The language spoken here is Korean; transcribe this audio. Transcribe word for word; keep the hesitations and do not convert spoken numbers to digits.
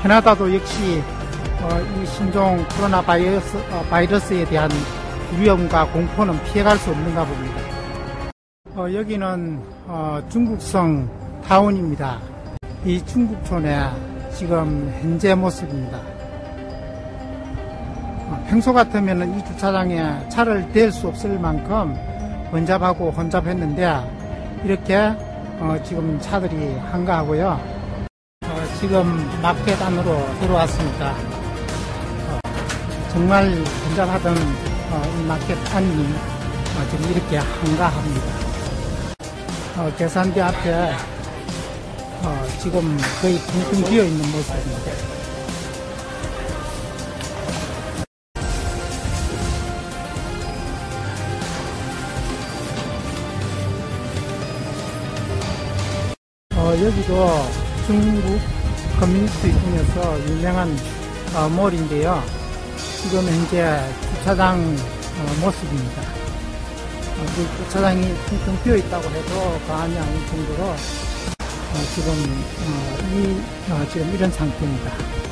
캐나다도 역시 어, 이 신종 코로나 바이러스, 어, 바이러스에 대한 위험과 공포는 피해갈 수 없는가 봅니다. 어, 여기는 어, 중국성 타운입니다. 이 중국촌의 지금 현재 모습입니다. 어, 평소 같으면 이 주차장에 차를 댈 수 없을 만큼 번잡하고 혼잡했는데 이렇게 어, 지금 차들이 한가하고요. 어, 지금 마켓 안으로 들어왔습니다. 어, 정말 번잡하던 어, 이 마켓 안이 어, 지금 이렇게 한가합니다. 어, 계산대 앞에 어, 지금 거의 텅텅 비어 있는 모습입니다. 어, 여기도 중국 커뮤니티 중에서 유명한 어, 몰인데요. 지금 현재 주차장 어, 모습입니다. 어, 그 주차장이 텅텅 비어 있다고 해도 과언이 아닐 정도로 어, 지금 어, 이 어, 지금 이런 상태입니다.